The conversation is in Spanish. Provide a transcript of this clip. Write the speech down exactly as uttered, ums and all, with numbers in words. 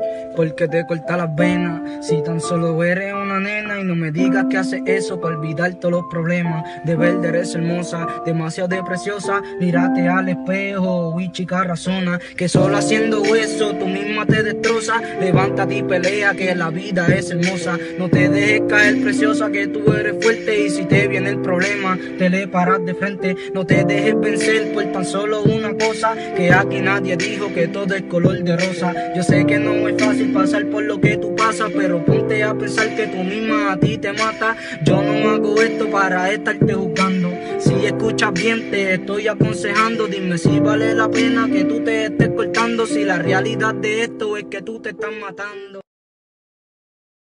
porque te corta las venas. Si tan solo eres una nena y no me digas que haces eso para olvidar todos los problemas. De verde eres hermosa, demasiado de preciosa. Mírate al espejo, uy chica razona, que solo haciendo eso tú misma te destroza. Levántate y pelea que la vida es hermosa. No te dejes caer preciosa, que tú eres fuerte, y si te viene el problema te le paras de frente. No te dejes vencer por tan solo una cosa, que aquí nadie dijo que todo es color de rosa. Yo sé que no es fácil pasar por lo que tú pasas, pero ponte a pensar que tú misma a ti te mata. Yo no hago esto para estarte juzgando. Si escuchas bien te estoy aconsejando. Dime si vale la pena que tú te estés cortando, si la realidad de esto es que tú te estás matando.